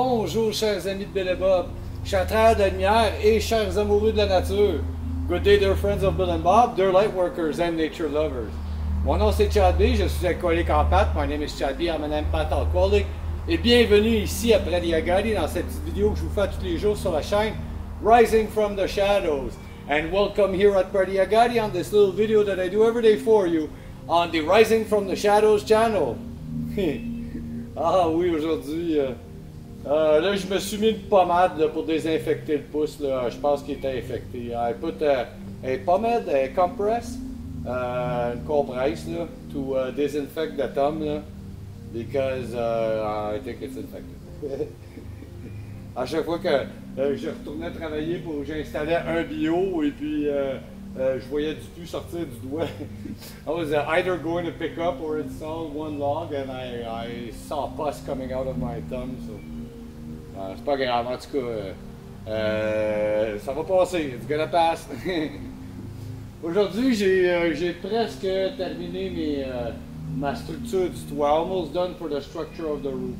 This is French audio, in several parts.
Bonjour chers amis de Bill et Bob, chers travailleurs de la lumière et chers amoureux de la nature. Good day dear friends of Bill and Bob, dear light workers and nature lovers. Mon nom c'est Chad B, je suis alcoolique en pâte, my name is Chad B, I'm an empath alcoholic. Et bienvenue ici à Pradia Gadi dans cette petite vidéo que je vous fais tous les jours sur la chaîne Rising from the Shadows. And welcome here at Pradia Gadi on this little video that I do every day for you on the Rising from the Shadows channel. Ah oui, aujourd'hui, là je me suis mis une pommade là, pour désinfecter le pouce, là. Je pense qu'il était infecté. I put a pomade, a compress, une compresse là, to disinfect the thumb là, because I think it's infected. À chaque fois que je retournais travailler pour j'installais un bio et puis je voyais du pu sortir du doigt. I was either going to pick up or install one log and I saw pus coming out of my thumb. So, c'est pas grave, en tout cas, ça va passer, it's gonna pass. Aujourd'hui, j'ai presque terminé ma structure du toit, almost done for the structure of the roof.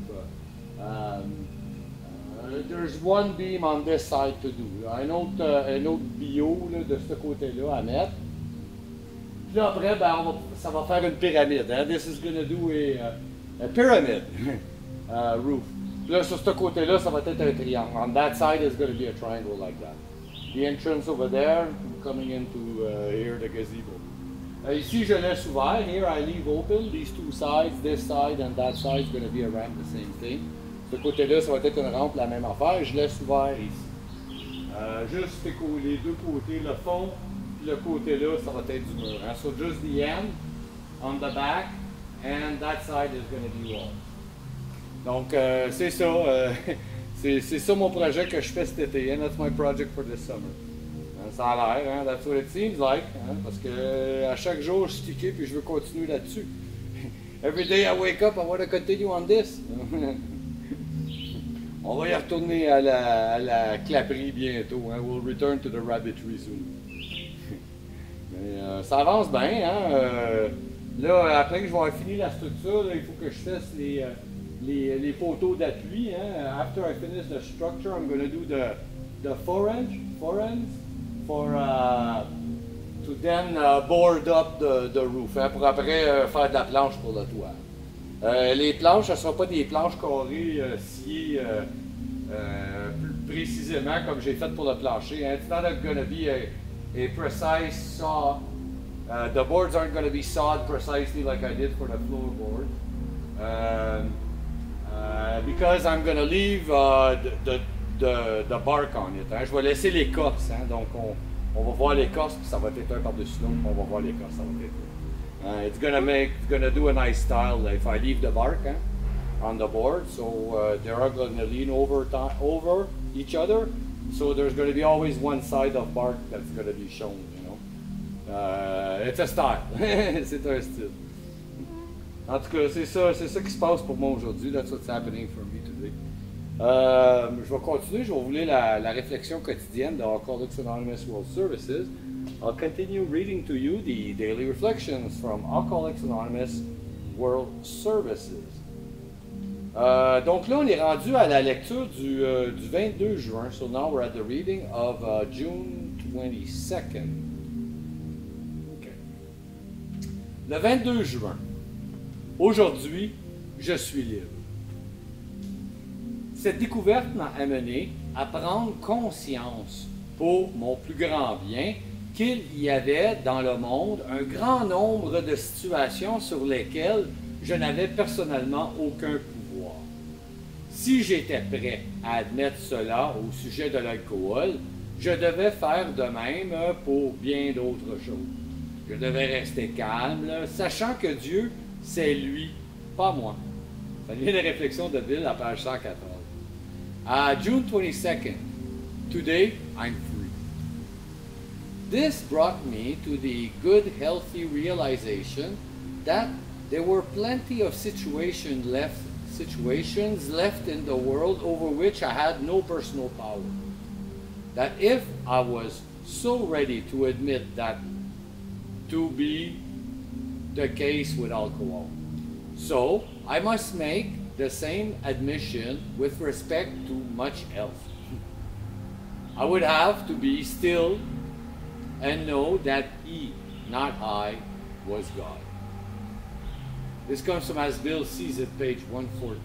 There's one beam on this side to do. Un autre bio là, de ce côté-là à mettre. Puis là après, ben, ça va faire une pyramide. Hein? This is going to do a pyramid roof. Puis là, sur ce côté-là, ça va être un triangle. On that side is going to be a triangle like that. The entrance over there, coming into here, the gazebo. Ici, je laisse ouvert. Here I leave open these two sides. This side and that side is going to be a ramp, the same thing. Ce côté-là, ça va être une rampe, la même affaire. Je laisse ouvert ici. Juste les deux côtés, le fond, puis le côté-là, ça va être du mur. Hein? So just the end on the back, and that side is going to be wall. Donc, c'est ça. C'est ça mon projet que je fais cet été. And that's my project for this summer. Ça a l'air, hein? That's what it seems like. Hein? Parce que à chaque jour, je suis stické puis je veux continuer là-dessus. Every day I wake up, I want to continue on this. On va y retourner à la claperie bientôt. Hein? We'll return to the rabbitry soon. Mais, ça avance bien. Hein? Là, après que je vais avoir fini la structure, là, il faut que je fasse les poteaux d'appui. Hein? After I finish the structure, I'm going to do the forends for to then board up the roof. Hein? Pour après faire de la planche pour le toit. Les planches, ce ne seront pas des planches carrées sciées plus précisément comme j'ai fait pour le plancher. Hein. It's not going to be a precise saw. The boards aren't going to be sawed precisely like I did for the floorboard. Because I'm going to leave the bark on it. Hein. Je vais laisser l'écorce. Hein. Donc on va voir l'écorce, puis ça va être un par-dessus l'autre, on va voir l'écorce, ça va être it's gonna do a nice style if I leave the bark on the board, so they are gonna lean over each other, so there's gonna be always one side of bark that's gonna be shown, you know. It's a style, c'est un style. En tout cas, c'est ça qui se passe pour moi aujourd'hui. That's what's happening for me today. Je vais continuer, je vais vous lire la réflexion quotidienne de Alcoholics Anonymous World Services. I'll continue reading to you the daily reflections from Alcoholics Anonymous World Services. Donc là, on est rendu à la lecture du 22 juin. So now we're at the reading of June 22nd. Okay. Le 22 juin. Aujourd'hui, je suis libre. Cette découverte m'a amené à prendre conscience, pour mon plus grand bien, qu'il y avait dans le monde un grand nombre de situations sur lesquelles je n'avais personnellement aucun pouvoir. Si j'étais prêt à admettre cela au sujet de l'alcool, je devais faire de même pour bien d'autres choses. Je devais rester calme, sachant que Dieu, c'est lui, pas moi. Ça vient des réflexions de Bill à page 114. June 22nd. Today, I'm free. This brought me to the good, healthy realization that there were plenty of situations left in the world over which I had no personal power. That if I was so ready to admit that to be the case with alcohol, so I must make the same admission with respect to much else. I would have to be still and know that He, not I, was God. This comes from As Bill Sees It, page 114.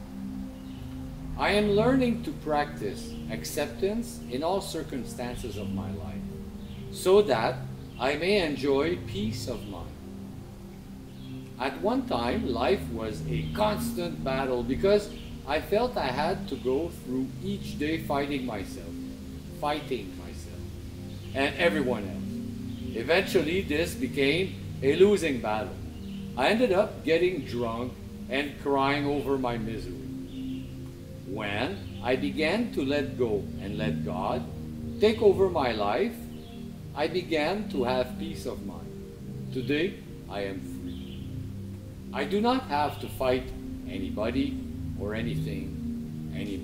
I am learning to practice acceptance in all circumstances of my life, so that I may enjoy peace of mind. At one time, life was a constant battle because I felt I had to go through each day fighting myself, and everyone else. Eventually, this became a losing battle. I ended up getting drunk and crying over my misery. When I began to let go and let God take over my life, I began to have peace of mind. Today, I am free. I do not have to fight anybody or anything anymore.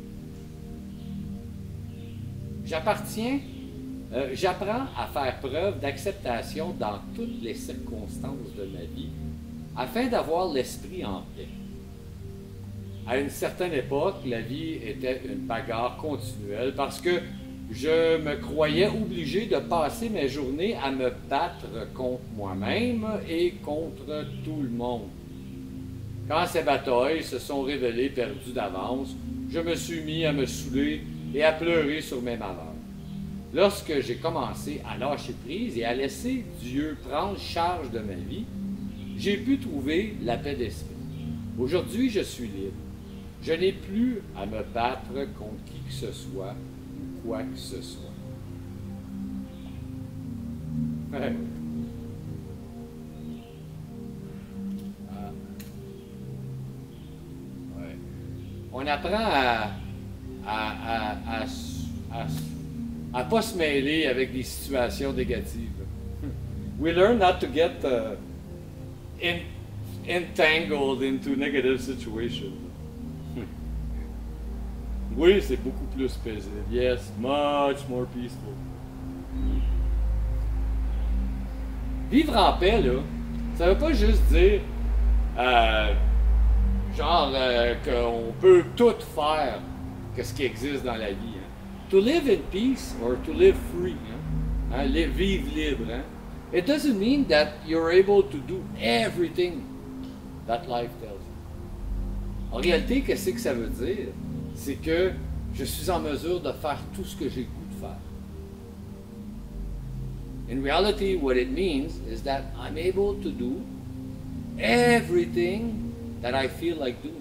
J'apprends à faire preuve d'acceptation dans toutes les circonstances de ma vie afin d'avoir l'esprit en paix. À une certaine époque, la vie était une bagarre continuelle parce que je me croyais obligé de passer mes journées à me battre contre moi-même et contre tout le monde. Quand ces batailles se sont révélées perdues d'avance, je me suis mis à me saouler et à pleurer sur mes malheurs. Lorsque j'ai commencé à lâcher prise et à laisser Dieu prendre charge de ma vie, j'ai pu trouver la paix d'esprit. Aujourd'hui, je suis libre. Je n'ai plus à me battre contre qui que ce soit ou quoi que ce soit. Ouais. Ouais. On apprend à pas se mêler avec des situations négatives. We learn not to get entangled into negative situations. Oui, c'est beaucoup plus paisible. Yes, much more peaceful. Vivre en paix, là, ça veut pas juste dire qu'on peut tout faire que ce qui existe dans la vie. Hein. To live in peace or to live free, hein? Vivre libre, hein? It doesn't mean that you're able to do everything that life tells you. En réalité, qu'est-ce que ça veut dire? C'est que je suis en mesure de faire tout ce que j'ai le goût de faire. In reality, what it means is that I'm able to do everything that I feel like doing.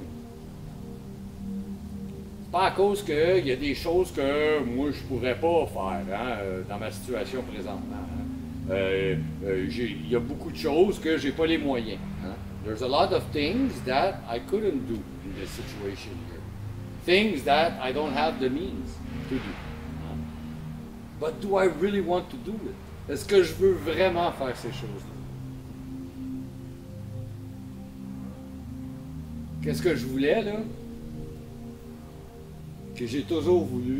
C'est pas à cause qu'il y a des choses que moi je pourrais pas faire hein, dans ma situation présentement. Hein. Il y a beaucoup de choses que j'ai pas les moyens. Hein. There's a lot of things that I couldn't do in this situation here. Things that I don't have the means to do. Hein. But do I really want to do it? Est-ce que je veux vraiment faire ces choses-là? Qu'est-ce que je voulais là? Que j'ai toujours voulu,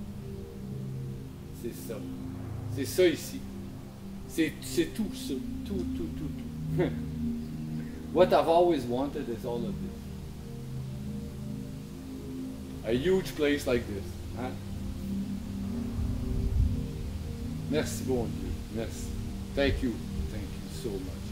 c'est ça. C'est ça ici. C'est tout ça. Tout. What I've always wanted is all of this. A huge place like this. Hein? Merci bon Dieu. Merci. Thank you. Thank you so much.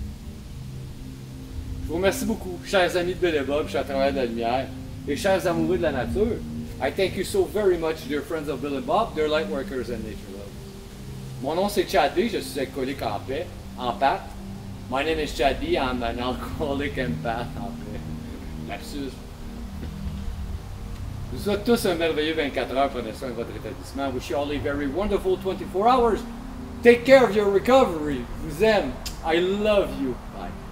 Je vous remercie beaucoup, chers amis de Bill et Bob, chers travailleurs de la lumière et chers amoureux de la nature. I thank you so very much, dear friends of Bill and Bob, dear light workers and nature lovers. Mon nom c'est Chad B, je suis alcoolique en paix, en pâte. My name is Chad B, I'm an alcoholic empath en paix. Lapsus. Je vous souhaite tous un merveilleux 24 heures, prenez soin de votre établissement. Wish you all a very wonderful 24 hours. Take care of your recovery. Je vous aime. I love you. Bye.